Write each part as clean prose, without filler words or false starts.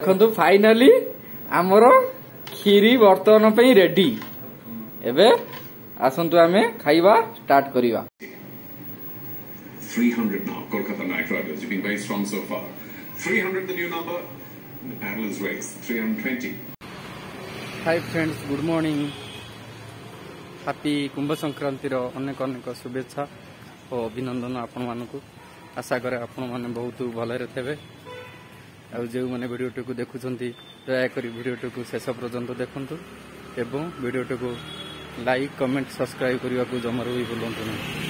देखो फाइनाली आमर खीरी बर्तमान पे रेडी एबे आसंतु आमे खाइबा स्टार्ट करिवा 300 now. Kolkata Knight Riders, you've been very strong so far. 300 the new number. The paddlers race 320. Hi friends, good morning. Happy Kumbh Sankranti रो अनेक अनेक शुभेच्छा और अभिनंदन आपण मानकु। आशा करे आपण माने बहुत भलरे थेबे। आ जो माने वीडियो को देखुछंती दया करी वीडियो को शेष पर्यंत देखंतु एवं वीडियो को लाइक कमेंट सब्सक्राइब करने को जमार भी भूलंतु नहीं।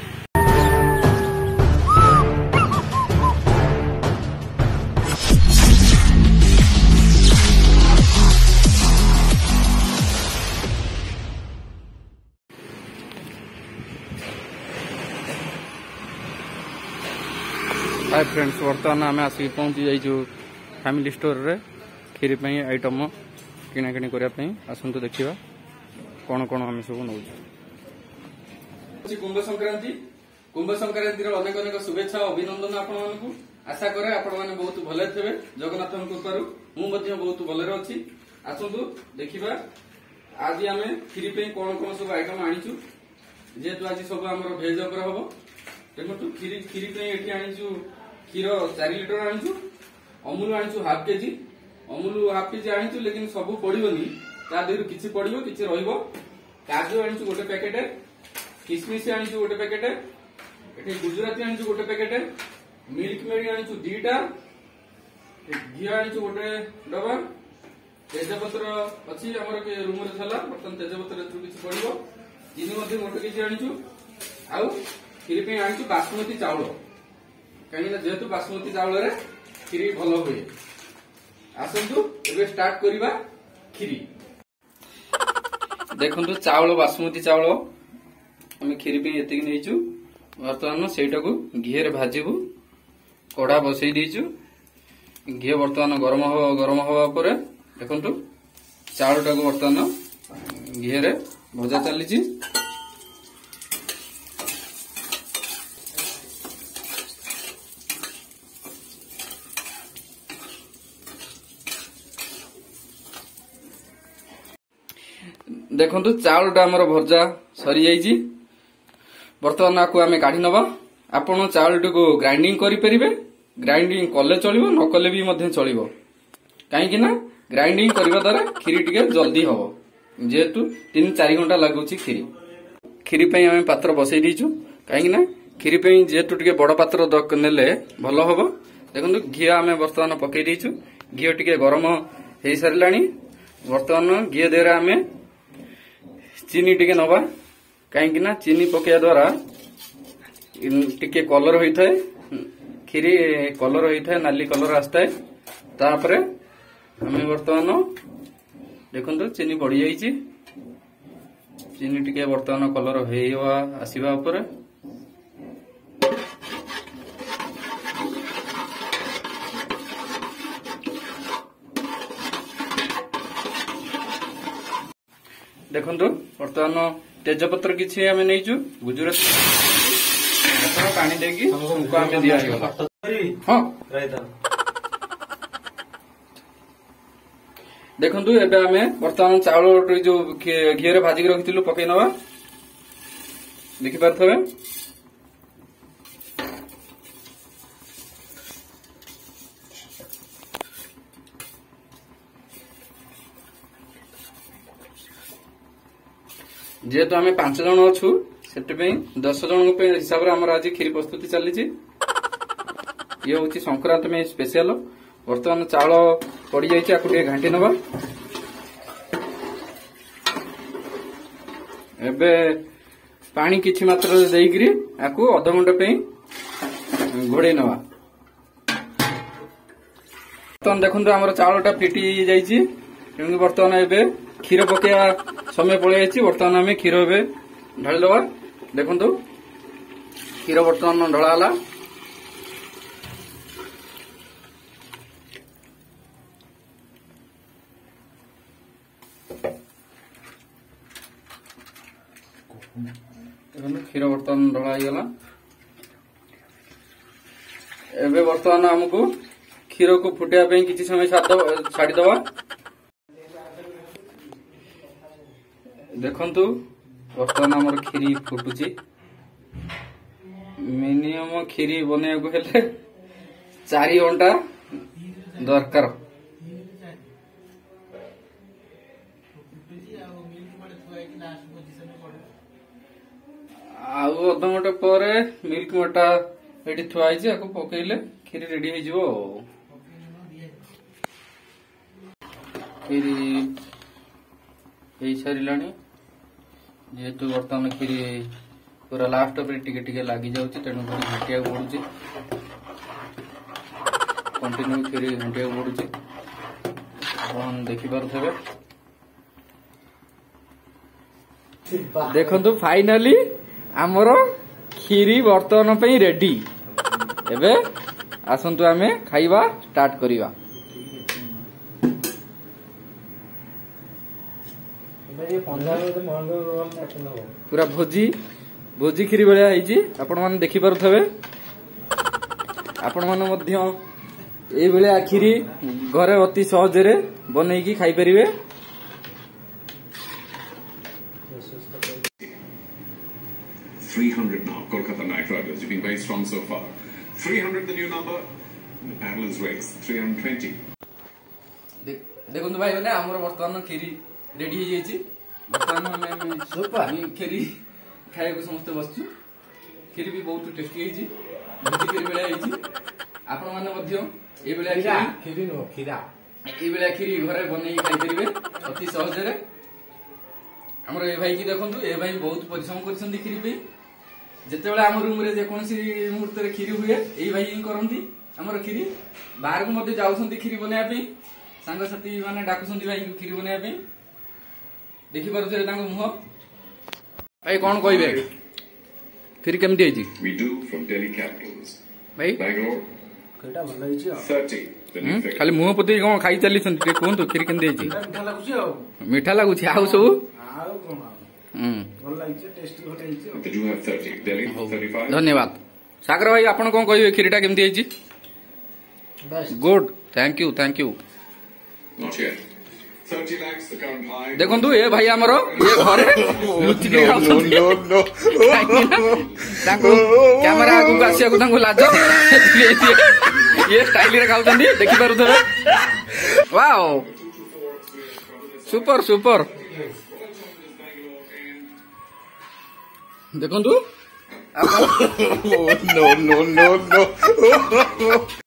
हाय फ्रेंड्स, बर्तमान आम आसिक पहुंची जाइछु फैमिली स्टोर रे खीरी पई आइटम किना किनी करिया पई। आसंतु देखिबा कोन कोन हम सब नउ। कुंभ संक्रांति रो अनेक अनेक शुभेच्छा अभिनंदन आपण मानकु। आशा करे आपण माने बहुत भले थेबे। जगन्नाथन कृपारु मु मध्ये बहुत भले अछि। आसंतु देखिबा आज आमे खीरी पई कोन कोन सब आइटम आनिछु। जेतु आज सब हमर भेज ऊपर हबो। देखो खीरी पे एठी आनिछु क्षीर 4 लिटर आनिछु। अमूल आनिछु half KG. Amul half KG आनिछु लेकिन सब पड़िबनी, ता देहरु किछि पड़िबो किछि रहिबो। काजू आनिछु गोटे पैकेट, किशमिश आनिछु गोटे पैकेट, एठी गुजराती आनिछु गोटे पैकेट, मिल्क मेड आनिछु 2टा, घी आनिछु गोटे डबा, तेजपत्र अछि हमर के रूम रे थला। बर्तन तेजपत्र एथु किछि पड़िबो। चीनी मध्ये गोटे केजी आनिछु। आउ खीरी पे आनिछु बासमती चावल, कहीं जेहेतु बासमती चावल रे खीरी भल हुए। आसंतु एबे स्टार्ट करिबा खीरी। देखंतु चावल बासमती चावल हम खीरी पे एतिक नेइछु। वर्तमान सेटा को घी रे भाजिबु। कड़ा बसई दीचु। घी वर्तमान गरम हवा परे देखंतु चावलटा को वर्तमान घी रे भजा चलीछि। देखंतु चावलटा हमर भजा सरी जाइछि। वर्तमान आकु आमे काढी नबा। आपण चावलटा को ग्राइंडिंग करि परिबे। ग्राइंडिंग कले चलिबो, न कले भी मध्ये चलिबो। काहे कि ना ग्राइंडिंग करबा द्वारा खीरी टिके जल्दी हबो। जेहेतु 3-4 घंटा लागुछि खीरी। खीरी पई आमे पात्र बसई दीचु। काहे कि ना खीरी पई जेहेतु टिके बड़ पात्र नेले भलो हबो। देखंतु घी आमे वर्तमान पकई दीचु। घी टिके गरम हेई सरलानी। वर्तमान घी देरा आमे चीनी टिके नबा। कहीं ना चीनी पकया द्वारा टिके कलर होता है। खीरी कलर होता है, नाली कलर आसता है। तापरे हमें वर्तमान देखो चीनी बढ़ी जाइए। चीनी टिके वर्तमान कलर होइवा आसीबा ऊपर। देखो बर्तमान तेजपत्र किसी आम नहीं गुजराती पानी देगी दिया हाँ। देखु एबे आमे बर्तमान चावल जो घी रे भाजिक रखिथिलु पकई नवा। देखि पारथबे जेहेतु आमे 5 जन अच्छु से 10 जन हिसाब से आज खीरी प्रस्तुति चली। ये हूँ संक्रांति में स्पेशल। वर्तमान चावल पड़ जाइए घाटी नवा। एबे पानी किछि मात्रा देइकरी आकु आधा घंटा पे घोड़े नवा। बर्तमान देखो आम चावलटा फिटी जाइए। बर्तमान एबे क्षीर पकया समय पड़े। बर्तमान आम क्षीर ए ढाली दबा। देखु क्षीर बर्तमान ढलाला। क्षीर बर्तमान ढला गला। एबे बर्तमान हमको क्षीर को फुटिया किसी समय छाड़ीदवा। देखंतु बर्तमान आमर खीरी फुटुची। मिनिमम खीरी बने 4 घंटा दरकार। आउ अध घंटे पर मिल्क मटा ये थुआई पकईले खीरी रेडी हो। खीरी हो सारा जेहेतु बर्तमान खीरी पूरा लास्ट टिके लगी जाऊँगी तेणुक घाटिया पड़ुची। कंटिन्यू खीरी घाटिया पड़ुची देखिपे। देखु फाइनाली आमर खीरी बर्तमान पे रेडी। एबे आसंतु आमे खाइबा स्टार्ट करिवा। पूरा भोजी भोजी खीरी भाया होइची आपण माने देखि पारुथबे। आपण माने मध्य ए बेले खीरी घरे अति सहज रे बनै की खाइ परिबे। 300 now. Kolkata Knight Riders, you've been very strong so far. 300 the new number. The paddlers race 320. देखो भाई मैंने आमर बर्तमान खीरी रेडी हो जाइए। बर्तमान खीरी खाया को समस्त बसचु। खीरी भी बहुत टेस्टी होइची। भोजी खीरी बेला होइची। आपण माने मध्य ए बेला खीरी नो खीरा ए बेला खीरी घरे बनै खाइ परिबे अति सहज रे। हमर ए भाई की देखंतु ए भाई बहुत परिश्रम करछन खीरी पे। जेतेबेला हम रूम रे जे कोनसी मुहूर्त रे खीरी हुए ए भाई ही करंती। हमर खीरी बाहर को मते जाउछंती खीरी बनाया पे। सांग साथी माने डाकुछंती भाई को खीरी बनाया पे। देखि परछे तांको मुह भाई कोन कहबे खीरी केमती होइची। We do from Delhi capitals. भाई Bangalore केटा भल होइची 30 the new figure. खाली मुह पति कोन खाई चली छन के कोन तो खीरी केमती होइची। मीठा लागुची आ मीठा लागुची आउ सब आउ कोन भल लागिचे टेस्टी होटे होइची। Did you have 30? Delhi 35? धन्यवाद। सागर भाई आपण कोन कहबे खीरीटा केमती होइची। Best good thank you thank you. Not yet. 30 lakhs the current high. देखंतु ए भाई हमरो ये घरे लुचि के खाउछंती। तांको कैमरा आगु आसिया को तांको लाज ये स्टाइल रे खाउछंती देखि पारुथबे। Wow super super. देखंतु नो नो नो नो